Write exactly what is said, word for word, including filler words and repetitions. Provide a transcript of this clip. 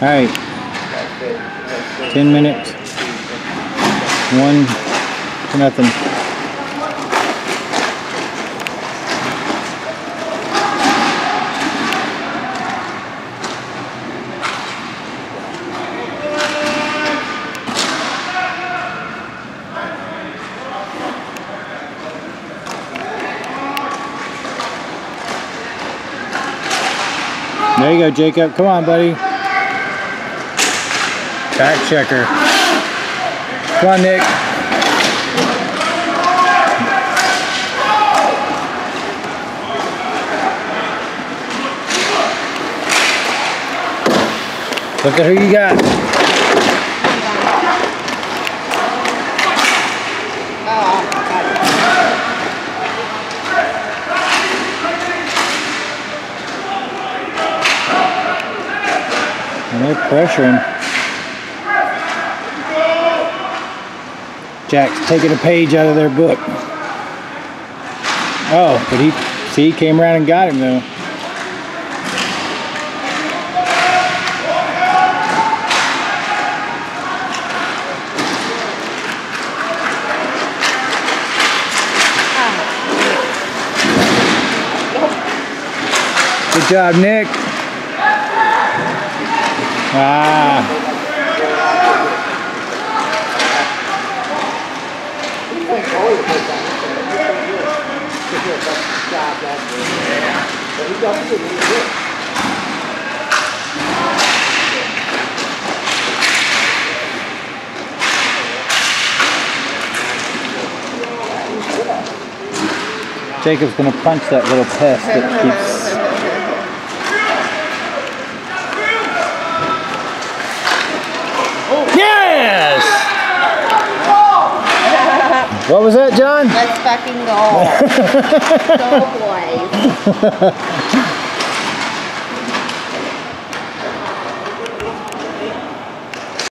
Alright. Ten minutes. One to nothing. There you go, Jacob. Come on, buddy. Back checker. Come on, Nick. Look at who you got. And they're pressuring. Jack's taking a page out of their book. Oh, but he, see, he came around and got him though. Good job, Nick. Ah. Jacob's gonna punch that little pest that keeps. Yes! What was that, John? Let's fucking go. Go, boys.